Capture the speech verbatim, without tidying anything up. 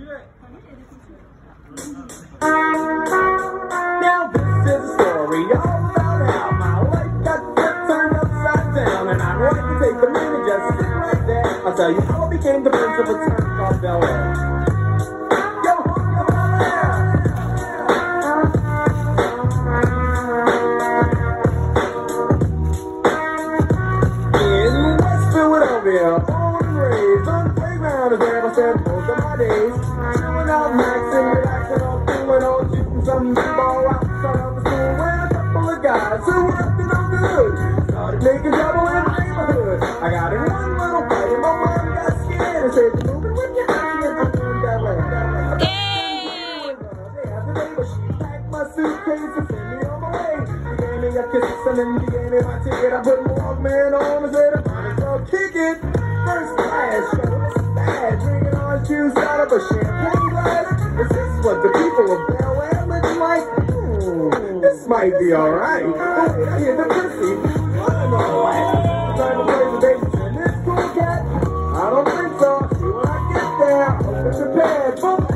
Now this is a story all about how my life got turned upside down, and I'd like to take a minute, just sit right there. I'll tell you how I became the prince of a town called Bel Air. Yo, yo, Bel Air. In West Philadelphia, born and raised on the playground is where I spent most of my days. Chilling out, maxing, relaxing, all fooling, all shooting some b-ball outside of the school when a couple of guys who were up to no good started making trouble in the neighborhood. I got in one little fight and my mom got scared and said, "Moving with your honey," and I'm doing that way. Day after day, but she packed my suitcase and sent me on my way. She gave me a kiss and then she gave me my ticket. I put my Walkman on and said, "I'm gonna go kick it." First class show, it's bad, drinking orange juice out of a champagne glass. Is this what the people of Bel Air look like? Hmm, this might be alright. Oh wait, I hear the pussy. Running on the way. Time to play the baby in this cool cat. I don't think so. See when I get there. Hope it's prepared. Boom.